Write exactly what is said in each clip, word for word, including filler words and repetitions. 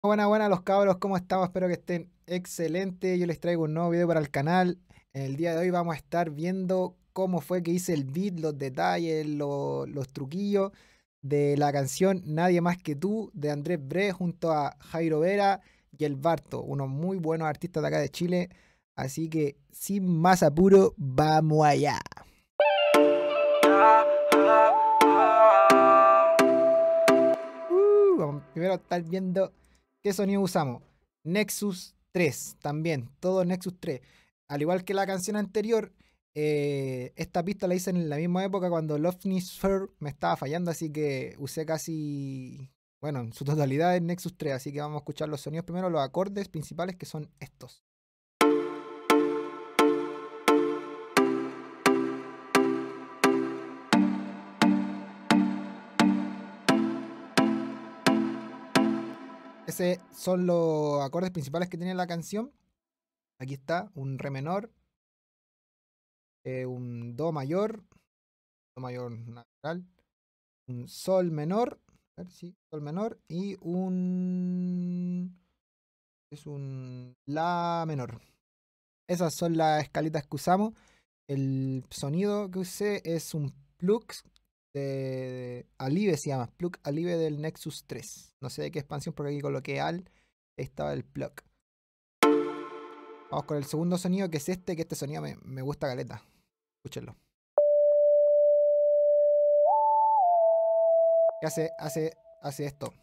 Buenas, buenas los cabros, ¿cómo estamos? Espero que estén excelentes. Yo les traigo un nuevo video para el canal. En el día de hoy vamos a estar viendo cómo fue que hice el beat, los detalles, lo- los truquillos de la canción Nadie más que tú de Andrés Bre junto a Jairo Vera y el Barto, unos muy buenos artistas de acá de Chile. Así que sin más apuro, vamos allá. Uh, vamos primero a estar viendo qué sonido usamos. Nexus tres, también, todo Nexus tres. Al igual que la canción anterior, eh, esta pista la hice en la misma época cuando Love Me Sphere me estaba fallando, así que usé casi, bueno, en su totalidad en Nexus tres. Así que vamos a escuchar los sonidos primero, los acordes principales que son estos. Esos son los acordes principales que tiene la canción. Aquí está, un re menor, eh, un do mayor, do mayor natural, un sol menor, a ver, sí, sol menor y un es un la menor. Esas son las escalitas que usamos. El sonido que usé es un plug de Alive, se llama plug Alive del Nexus tres. No sé de qué expansión porque aquí coloqué al, ahí estaba el plug. Vamos con el segundo sonido, que es este, que este sonido me, me gusta caleta. Escúchenlo. ¿Qué hace? Hace, hace esto.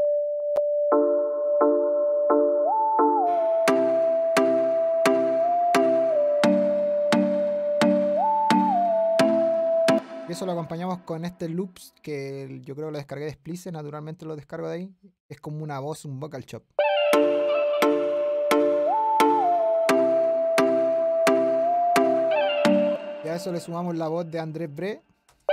Y eso lo acompañamos con este loops que yo creo que lo descargué de Splice, naturalmente lo descargo de ahí. Es como una voz, un vocal chop. Y a eso le sumamos la voz de Andrés Bre.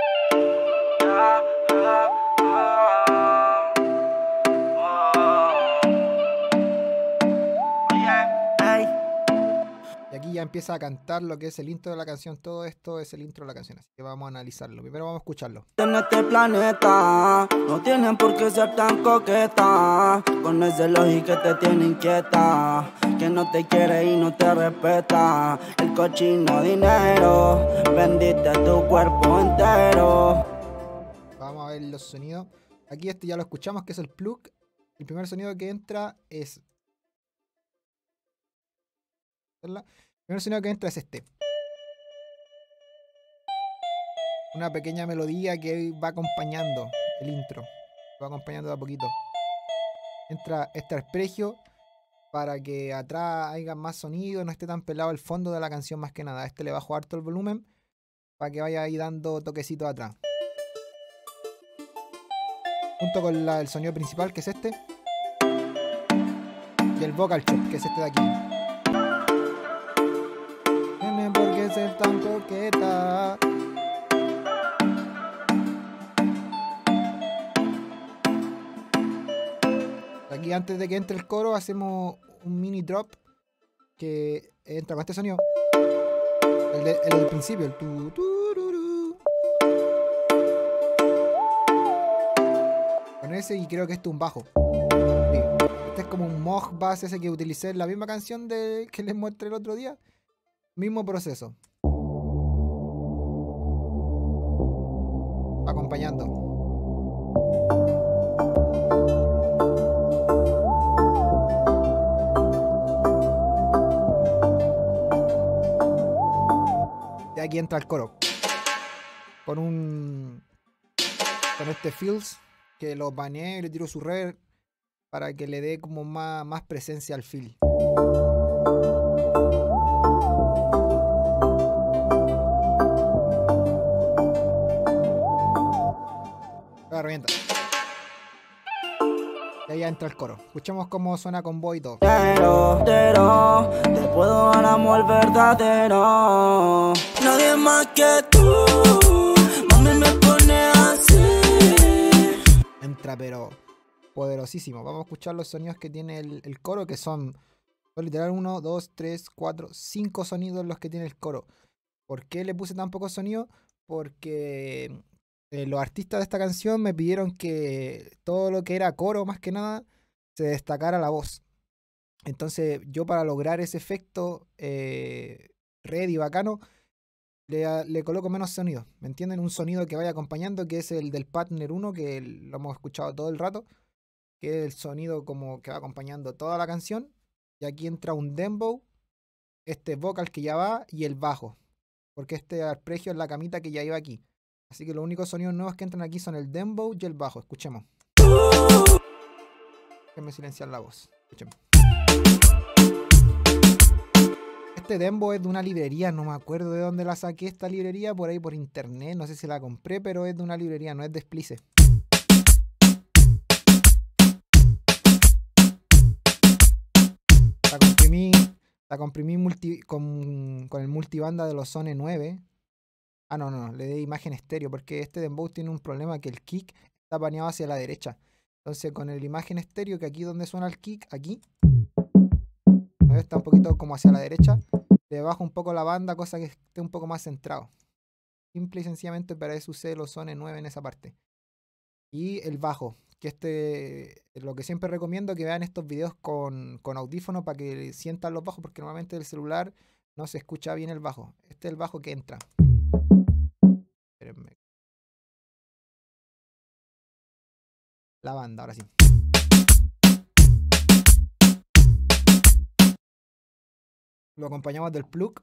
Y aquí ya empieza a cantar lo que es el intro de la canción. Todo esto es el intro de la canción, así que vamos a analizarlo. Primero vamos a escucharlo. En este planeta no tienen por qué ser tan coqueta, con ese lógico que te tiene inquieta, que no te quiere y no te respeta. El cochino dinero, vendiste tu cuerpo entero. Vamos a ver los sonidos. Aquí este ya lo escuchamos, que es el plug. El primer sonido que entra es... El primer sonido que entra es este. Una pequeña melodía que va acompañando el intro. Va acompañando de a poquito. Entra este arpegio para que atrás haya más sonido, no esté tan pelado el fondo de la canción más que nada. A este le bajo harto el volumen para que vaya ahí dando toquecitos atrás. Junto con la, el sonido principal, que es este. Y el vocal chop, que es este de aquí. Tiene por qué ser tan coqueta. Aquí antes de que entre el coro hacemos un mini drop que entra con este sonido. El, de, el del principio, el tu, tururu. Con ese, y creo que este es un bajo. Sí. Este es como un Moog bass ese que utilicé en la misma canción de, que les mostré el otro día. Mismo proceso. Acompañando. Y aquí entra el coro. Con un... Con este fills que lo baneé y le tiro su reverb para que le dé como más, más presencia al feel. La herramienta. Y ahí entra el coro. Escuchemos cómo suena con voz y todo. Pero, pero, te puedo dar amor verdadero. Nadie más que tú, mami, me pone así. Entra pero poderosísimo. Vamos a escuchar los sonidos que tiene el, el coro, que son, son literal uno, dos, tres, cuatro, cinco sonidos los que tiene el coro. ¿Por qué le puse tan pocos sonidos? Porque eh, los artistas de esta canción me pidieron que todo lo que era coro, más que nada, se destacara la voz. Entonces yo, para lograr ese efecto eh, red y bacano, le, le coloco menos sonido, ¿me entienden? Un sonido que vaya acompañando, que es el del Partner uno, que lo hemos escuchado todo el rato, que es el sonido como que va acompañando toda la canción. Y aquí entra un dembow, este vocal que ya va y el bajo, porque este arpegio es la camita que ya iba aquí. Así que los únicos sonidos nuevos que entran aquí son el dembow y el bajo. Escuchemos. Déjenme silenciar la voz. Escuchemos. Este dembow es de una librería, no me acuerdo de dónde la saqué esta librería, por ahí por internet, no sé si la compré, pero es de una librería, no es de Splice. La comprimí, la comprimí multi, con, con el multibanda de los Zone nueve. Ah, no, no, no, le di imagen estéreo, porque este dembow tiene un problema, que el kick está paneado hacia la derecha. Entonces con el imagen estéreo, que aquí donde suena el kick, aquí, está un poquito como hacia la derecha, le bajo un poco la banda, cosa que esté un poco más centrado. Simple y sencillamente para eso usé los Zone nueve en esa parte. Y el bajo, que este, lo que siempre recomiendo, que vean estos videos con, con audífonos para que sientan los bajos, porque normalmente del celular no se escucha bien el bajo. Este es el bajo que entra. Espérenme. La banda, ahora sí. Lo acompañamos del plug.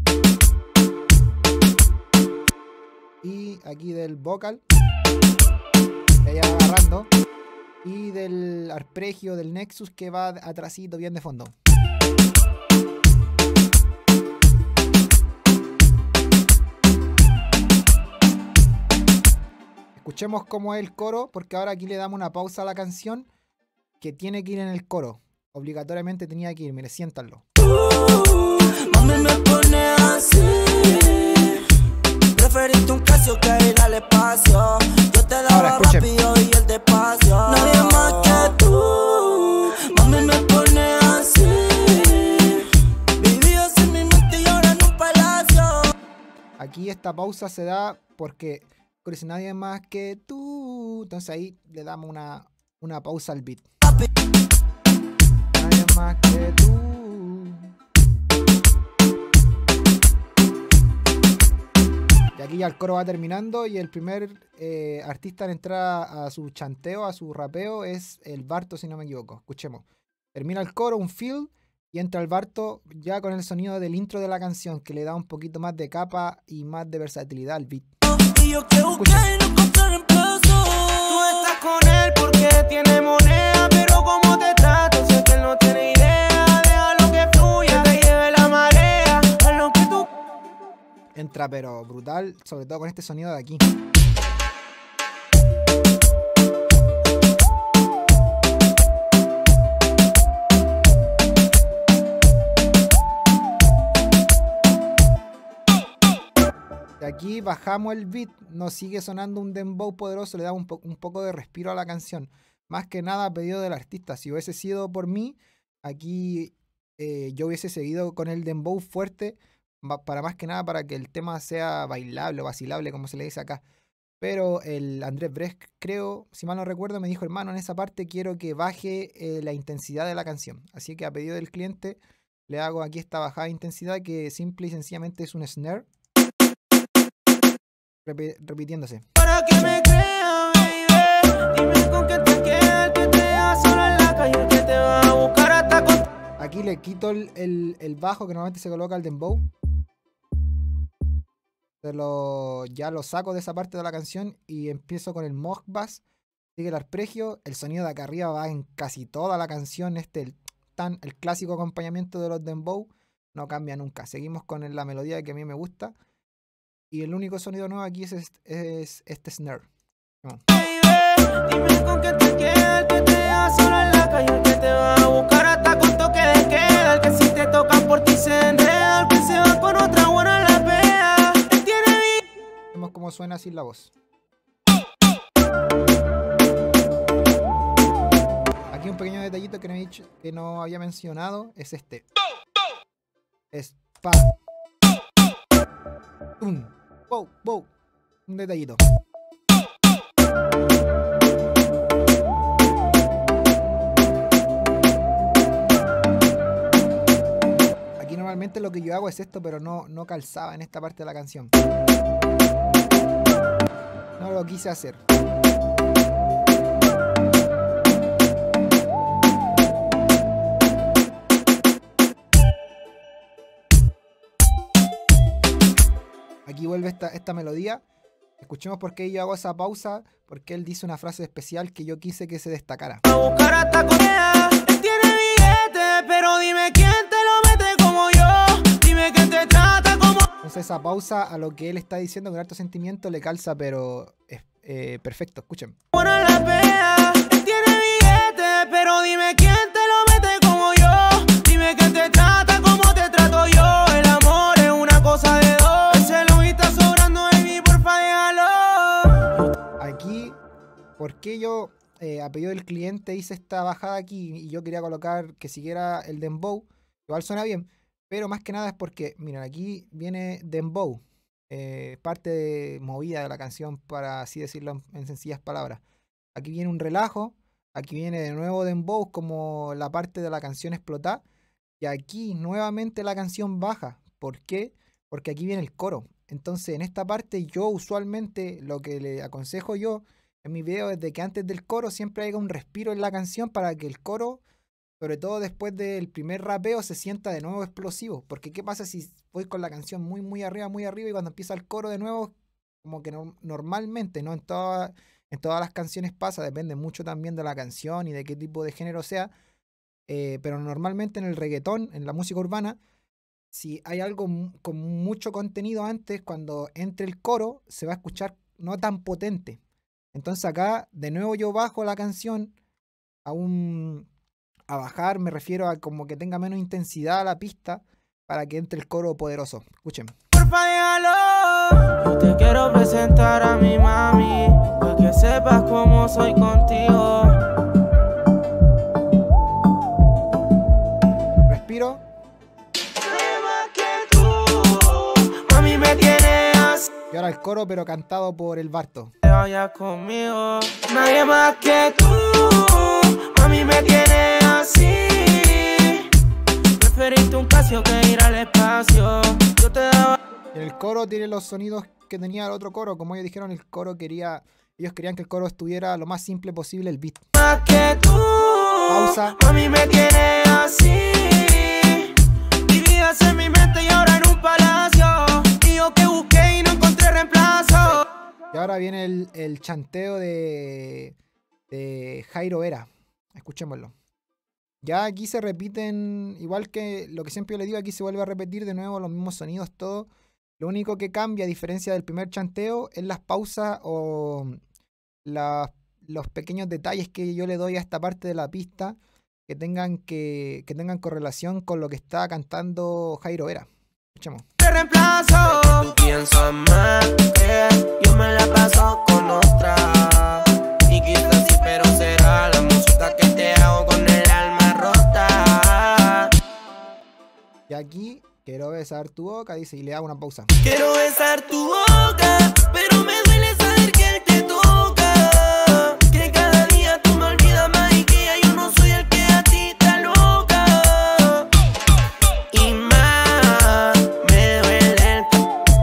Y aquí del vocal. Que ya va agarrando. Y del arpegio del Nexus, que va atrasito, bien de fondo. Escuchemos cómo es el coro, porque ahora aquí le damos una pausa a la canción, que tiene que ir en el coro. Obligatoriamente tenía que ir, mire, siéntanlo. Mami, me pone así. Preferiste un Casio que ir al espacio. Yo te daba rápido y el despacio. Nadie más que tú. Mami, me pone así. Viví sin mi mente y ahora en un palacio. Aquí esta pausa se da porque dice nadie más que tú. Entonces ahí le damos una, una pausa al beat. Nadie más que tú. Y aquí ya el coro va terminando, y el primer eh, artista en entrar a, a su chanteo, a su rapeo, es el Barto, si no me equivoco. Escuchemos. Termina el coro, un fill, y entra el Barto ya con el sonido del intro de la canción, que le da un poquito más de capa y más de versatilidad al beat. Y yo que busqué y no encontré reemplazo. Tú estás con él porque tiene moneda, pero como te trato, sé que él no tiene idea. Deja lo que fluya, te lleve la marea, a lo que tú. Entra pero brutal, sobre todo con este sonido de aquí. Y aquí bajamos el beat, nos sigue sonando un dembow poderoso, le da un, po un poco de respiro a la canción. Más que nada a pedido del artista. Si hubiese sido por mí, aquí eh, yo hubiese seguido con el dembow fuerte, para más que nada para que el tema sea bailable o vacilable, como se le dice acá. Pero el Andrés Brecht, creo, si mal no recuerdo, me dijo: hermano, en esa parte quiero que baje eh, la intensidad de la canción. Así que a pedido del cliente le hago aquí esta bajada de intensidad, que simple y sencillamente es un snare Rep repitiéndose. Para que me crea, baby, dime con qué te queda, que te deja sola en la calle, que te va a buscar hasta con... Aquí le quito el, el, el bajo que normalmente se coloca al dembow. Se lo, ya lo saco de esa parte de la canción y empiezo con el Moog Bass. Sigue el arpegio, el sonido de acá arriba va en casi toda la canción. Este el, tan, el clásico acompañamiento de los dembow no cambia nunca. Seguimos con la melodía que a mí me gusta. Y el único sonido nuevo aquí es este, es este snare. No. Dime con qué te queda, el que te deja sola en la calle, que te va a buscar hasta con toque de queda, el que si te tocan por ti se enreda, el que se va con otra buena la vea. Él tiene vida. Vemos cómo suena así la voz. Aquí un pequeño detallito que no, he dicho, que no había mencionado es este. Es pa. Um. Wow, wow. Un detallito. normalmente lo que yo hago es esto, pero no, no calzaba en esta parte de la canción. No lo quise hacer. Aquí vuelve esta, esta melodía. Escuchemos por qué yo hago esa pausa, porque él dice una frase especial que yo quise que se destacara. A buscar hasta Corea, él tiene billete, pero dime quién te lo mete como yo. Dime quién te trata como... Entonces esa pausa a lo que él está diciendo con harto sentimiento le calza, pero es eh, perfecto, escuchen. Bueno, la pea, él tiene billete, pero dime quién te lo mete como yo. Dime quién te trata como te trato yo. El amor es una cosa de dos. Ese lo está sobrando, baby, porfa, déjalo. Aquí, ¿por qué yo eh, a pedido del cliente hice esta bajada aquí y yo quería colocar que siguiera el dembow? Igual suena bien, pero más que nada es porque, miren, aquí viene dembow, eh, parte de movida de la canción, para así decirlo en, en sencillas palabras. Aquí viene un relajo, aquí viene de nuevo dembow como la parte de la canción explotada, y aquí nuevamente la canción baja. ¿Por qué? Porque aquí viene el coro. Entonces en esta parte yo usualmente lo que le aconsejo yo en mi video es de que antes del coro siempre haya un respiro en la canción para que el coro, sobre todo después del primer rapeo, se sienta de nuevo explosivo. Porque ¿qué pasa si voy con la canción muy muy arriba, muy arriba y cuando empieza el coro de nuevo, como que no, normalmente, no en, toda, en todas las canciones pasa, depende mucho también de la canción y de qué tipo de género sea, eh, pero normalmente en el reggaetón, en la música urbana, si hay algo con mucho contenido antes, cuando entre el coro se va a escuchar no tan potente. Entonces acá de nuevo yo bajo la canción a un... a bajar, me refiero a como que tenga menos intensidad la pista para que entre el coro poderoso. Escuchen. Porfa, déjalo. Yo te quiero presentar a mi mami, para que sepas cómo soy contigo. Respiro. Mami, me tienes así. Y ahora el coro, pero cantado por el Barto. Te vayas conmigo, nadie más que tú. Mami, me tienes así. Preferiste un Casio que ir al espacio. Yo te daba... El coro tiene los sonidos que tenía el otro coro. Como ellos dijeron, el coro quería... Ellos querían que el coro estuviera lo más simple posible, el beat. Más que tú. Pausa. Mami, me tienes así. Vivías en mi mente y ahora en un palacio. Y yo que busqué y no encontré reemplazo. Y ahora viene el, el chanteo de, de Jairo Vera. Escuchémoslo. Ya aquí se repiten, igual que lo que siempre yo le digo, aquí se vuelve a repetir de nuevo los mismos sonidos, todo. Lo único que cambia, a diferencia del primer chanteo, es las pausas o la, los pequeños detalles que yo le doy a esta parte de la pista que tengan, que, que tengan correlación con lo que está cantando Jairo Vera. Escuchemos. Te reemplazo. Tú piensas más que yo me la paso con otra. Y quizás sí, pero será la música que te hago con el alma rota. Y aquí quiero besar tu boca, dice, y le hago una pausa. Quiero besar tu boca, pero me duele saber que él te toca. Que cada día tú me olvidas más y que ya yo no soy el que a ti te loca. Y más me duele el...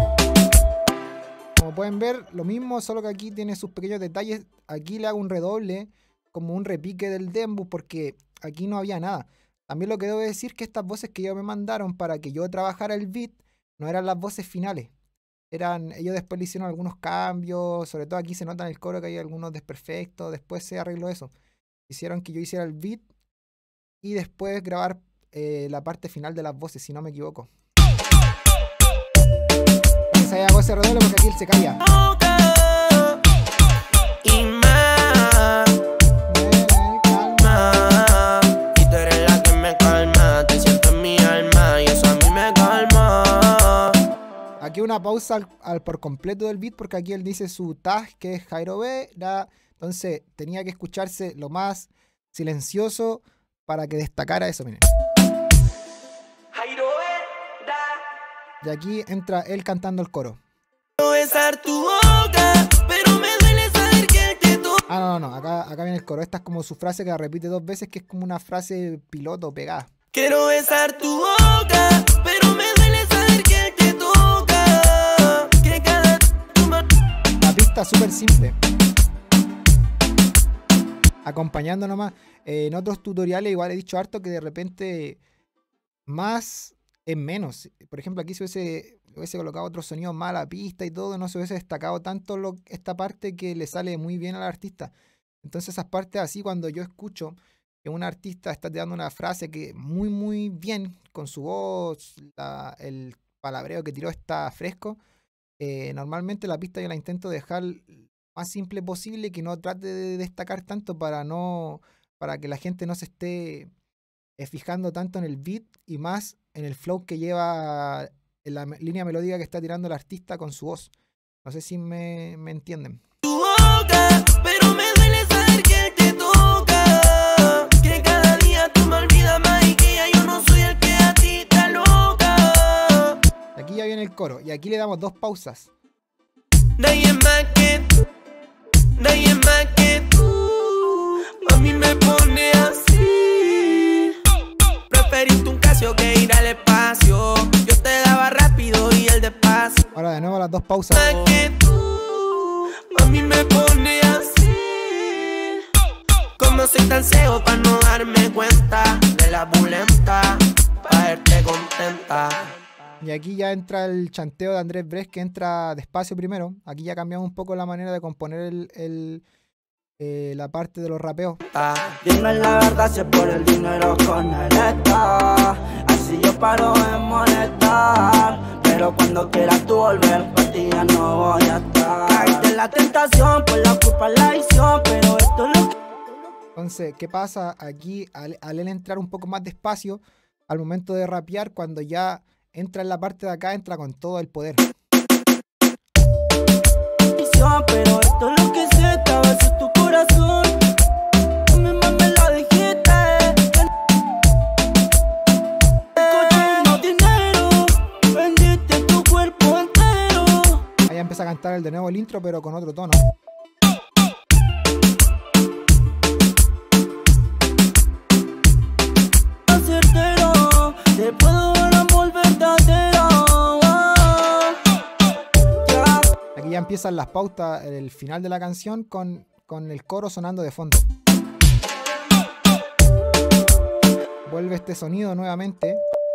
Como pueden ver, lo mismo, solo que aquí tiene sus pequeños detalles. Aquí le hago un redoble, como un repique del dembow, porque aquí no había nada. También lo que debo decir es que estas voces que ellos me mandaron para que yo trabajara el beat no eran las voces finales. Eran, ellos después le hicieron algunos cambios, sobre todo aquí se nota en el coro que hay algunos desperfectos, después se arregló eso. Hicieron que yo hiciera el beat y después grabar eh, la parte final de las voces, si no me equivoco. Entonces ahí hago ese redoble porque aquí él se caía. Y más me calma. Y tú eres la que me calma. Te siento en mi alma y eso a mí me calma. Aquí una pausa al, al por completo del beat porque aquí él dice su tag que es Jairo Vera. Entonces tenía que escucharse lo más silencioso para que destacara eso, miren. Jairo Vera. Y aquí entra él cantando el coro. Quiero besar tu boca, pero me duele saber que te toca. Ah, no, no, no, acá, acá viene el coro. Esta es como su frase que la repite dos veces, que es como una frase piloto pegada. Quiero besar tu boca, pero me pista súper simple. Acompañando nomás. Eh, en otros tutoriales igual he dicho harto que de repente más es menos. Por ejemplo, aquí se hubiese, hubiese colocado otro sonido más a la pista y todo, no se hubiese destacado tanto lo, esta parte que le sale muy bien al artista. Entonces esas partes así, cuando yo escucho que un artista está dando una frase que muy muy bien, con su voz, la, el palabreo que tiró está fresco, eh, normalmente la pista yo la intento dejar más simple posible, que no trate de destacar tanto para no para que la gente no se esté eh, fijando tanto en el beat y más en el flow que lleva, en la me- línea melódica que está tirando el artista con su voz. No sé si me, me entienden. Tu boca, pero me duele saber que él te toca. Que cada día tú me olvidas más y que ya yo no soy el que a ti te loca. Aquí ya viene el coro y aquí le damos dos pausas. Nadie más que tú, nadie más que tú. A mí me pone así. Preferiste un Casio que ir al espacio. Yo te daba rápido y él despacio. Ahora de nuevo las dos pausas. Más que tú, a mí me pone así. Como soy tan ciego para no darme cuenta de la bulenta, para verte contenta. Y aquí ya entra el chanteo de Andrés Bres, que entra despacio primero. Aquí ya cambiamos un poco la manera de componer el, el, eh, la parte de los rapeos. Dime la verdad si es por el dinero con él está. Así yo paro de molestar. Pero cuando quieras tú volver, por ti ya no voy a estar. Caíste en la tentación, por la culpa la adicción. Pero esto es lo que... Entonces, ¿qué pasa? Aquí, al, al él entrar un poco más despacio, al momento de rapear, cuando ya entra en la parte de acá, entra con todo el poder. Pero esto es lo que se estaba en tu corazón. Tú misma me lo dijiste. No dinero, vendiste tu cuerpo entero. Ahí empieza a cantar el de nuevo el intro, pero con otro tono. Certero, te puedo ver amor verdadero. Aquí ya empiezan las pautas, el final de la canción con, con el coro sonando de fondo. Vuelve este sonido nuevamente.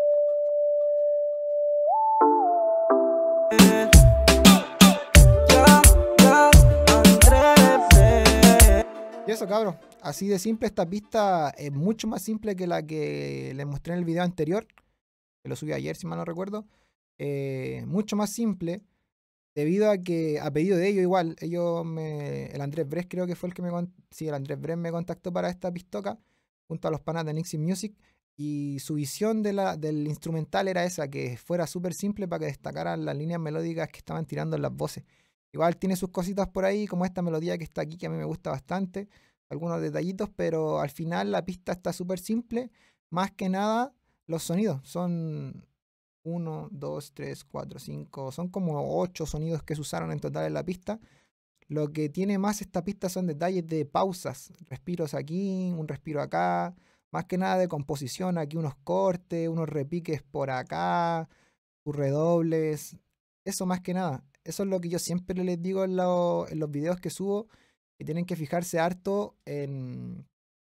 Y eso, cabros, así de simple. Esta pista es mucho más simple que la que les mostré en el video anterior, que lo subí ayer si mal no recuerdo. Eh, mucho más simple, debido a que, a pedido de ellos igual, ellos me, el Andrés Bres creo que fue el que me, sí, el Andrés Bres me contactó para esta pistoca, junto a los panas de Nixie Music, y su visión de la, del instrumental era esa, que fuera súper simple para que destacaran las líneas melódicas que estaban tirando en las voces. Igual tiene sus cositas por ahí, como esta melodía que está aquí, que a mí me gusta bastante, algunos detallitos, pero al final la pista está súper simple. Más que nada, los sonidos son uno, dos, tres, cuatro, cinco, son como ocho sonidos que se usaron en total en la pista. Lo que tiene más esta pista son detalles de pausas, respiros aquí, un respiro acá, más que nada de composición, aquí unos cortes, unos repiques por acá, sus redobles, eso más que nada. Eso es lo que yo siempre les digo en, lo, en los videos que subo, que tienen que fijarse harto en,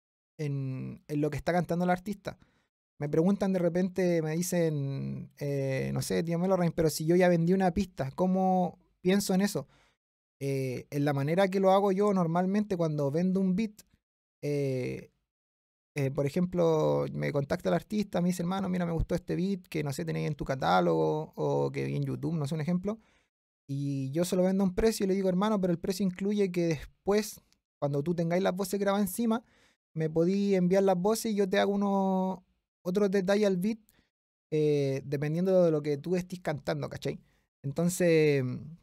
en, en lo que está cantando el artista. Me preguntan de repente, me dicen, eh, no sé, tío Melorain, pero si yo ya vendí una pista, ¿cómo pienso en eso? Eh, en la manera que lo hago yo normalmente cuando vendo un beat, eh, eh, por ejemplo, me contacta el artista, me dice, hermano, mira, me gustó este beat, que no sé, tenéis en tu catálogo o que vi en YouTube, no sé, un ejemplo. Y yo se lo vendo a un precio y le digo, hermano, pero el precio incluye que después, cuando tú tengáis las voces grabadas encima, me podí enviar las voces y yo te hago unos otros detalles al beat, eh, dependiendo de lo que tú estés cantando, ¿cachai? Entonces,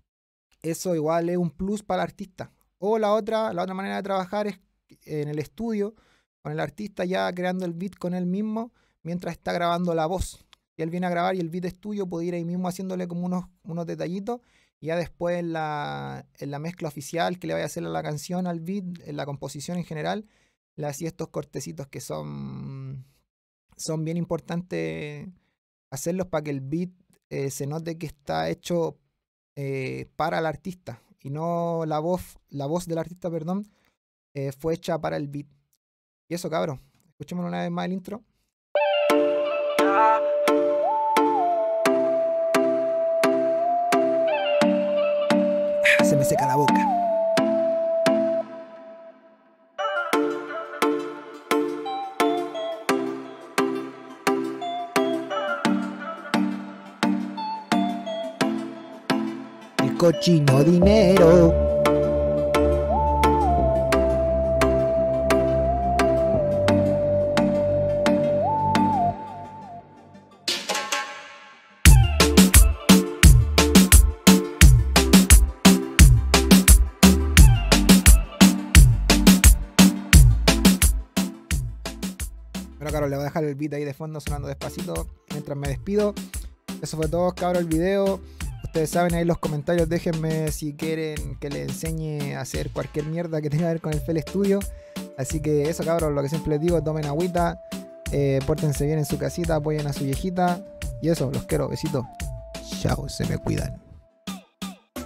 eso igual es un plus para el artista. O la otra, la otra manera de trabajar es en el estudio, con el artista ya creando el beat con él mismo, mientras está grabando la voz. Y él viene a grabar y el beat es tuyo, puede ir ahí mismo haciéndole como unos, unos detallitos. Y ya después en la, en la mezcla oficial que le vaya a hacer a la canción, al beat, en la composición en general, le hacía estos cortecitos que son, son bien importantes hacerlos para que el beat eh, se note que está hecho eh, para el artista y no la voz, la voz del artista, perdón, eh, fue hecha para el beat. Y eso, cabros. Escuchémoslo una vez más el intro. Se me seca la boca. El cochino dinero. Bueno, cabros, le voy a dejar el beat ahí de fondo sonando despacito mientras me despido. Eso fue todo, cabros, el video. Ustedes saben, ahí en los comentarios déjenme si quieren que les enseñe a hacer cualquier mierda que tenga que ver con el F L Studio. Así que eso, cabros, lo que siempre les digo, tomen agüita, eh, pórtense bien en su casita, apoyen a su viejita. Y eso, los quiero, besitos. Chao, se me cuidan.